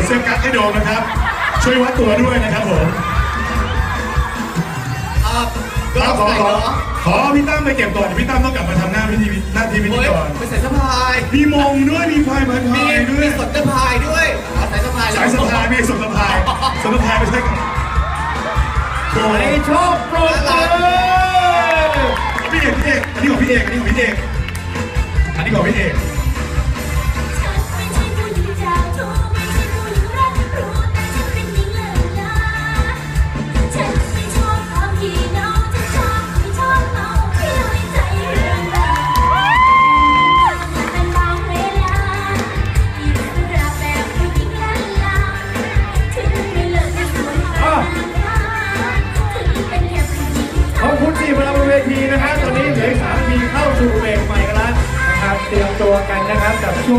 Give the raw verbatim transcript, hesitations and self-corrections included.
เสื้อกั๊กให้โดมนะครับช่วยวัดตัวด้วยนะครับผมขอขอขอขอพี่ตั้มไปเก็บก่อนพี่ตั้มต้องกลับมาทำหน้าพิธีหน้าที่พิธีก่อนไปใส่สะพายมีมงด้วยมีพายมาพายด้วยมีสดสะพายด้วยใส่สะพายสายสะพายมีสดสะพายสดสะพายไม่ใช่โอ้ยชอบโปรดเลยพี่เอกพี่เอกอันนี้ของพี่เอกอันนี้ของพี่เอกอันนี้ของพี่เอกขอบคุณสี่พลังบนเวทีนะครับตอนนี้เหลือสามทีเข้าสู่เบรกใหม่กันแล้วนะครับเตรียมตัวกันนะครับกับช่วง